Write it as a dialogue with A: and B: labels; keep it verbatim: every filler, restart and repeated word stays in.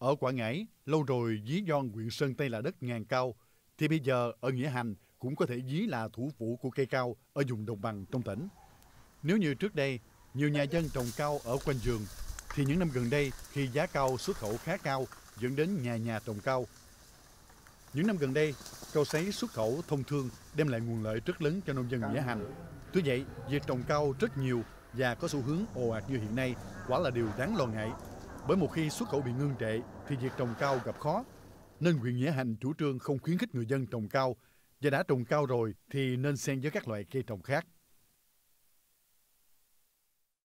A: Ở Quảng Ngãi, lâu rồi ví von huyện Sơn Tây là đất ngàn cao, thì bây giờ ở Nghĩa Hành cũng có thể ví là thủ phủ của cây cao ở vùng đồng bằng trong tỉnh. Nếu như trước đây, nhiều nhà dân trồng cao ở quanh vườn, thì những năm gần đây khi giá cao xuất khẩu khá cao dẫn đến nhà nhà trồng cao. Những năm gần đây, cao sấy xuất khẩu thông thương đem lại nguồn lợi rất lớn cho nông dân Nghĩa Hành. Tuy vậy, việc trồng cao rất nhiều và có xu hướng ồ ạt như hiện nay quả là điều đáng lo ngại. Bởi một khi xuất khẩu bị ngưng trệ thì việc trồng cao gặp khó. Nên huyện Nghĩa Hành chủ trương không khuyến khích người dân trồng cao, và đã trồng cao rồi thì nên xen với các loại cây trồng khác.